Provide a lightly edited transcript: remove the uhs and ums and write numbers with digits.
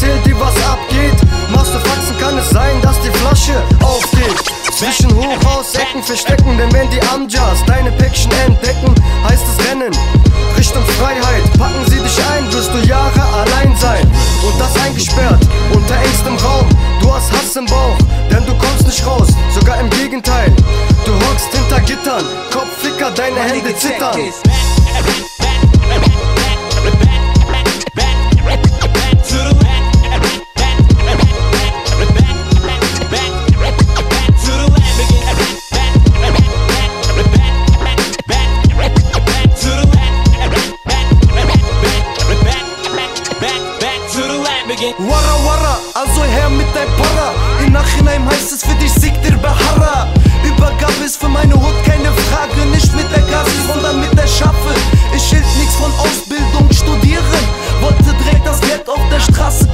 erzähl dir was abgeht. Machst du Faxen, kann es sein, dass die Flasche aufgeht. Zwischen Hochhausecken verstecken, denn wenn die Amjas deine Päckchen entdecken, heißt es Rennen Richtung Freiheit. Packen sie dich ein, wirst du Jahre allein sein. Und das eingesperrt, unter engstem Raum. Du hast Hass im Bauch, denn du kommst nicht raus. Sogar im Gegenteil, du hockst hinter Gittern. Kopfficker, deine Hände zittern. Wara Wara, also her mit dein Para. Im Nachhinein heißt es für dich Siktir Behara. Übergabe ist für meine Hut keine Frage. Nicht mit der Gasse, sondern mit der Schaffe. Ich hielt nichts von Ausbildung, studieren. Wollte direkt das Geld auf der Straße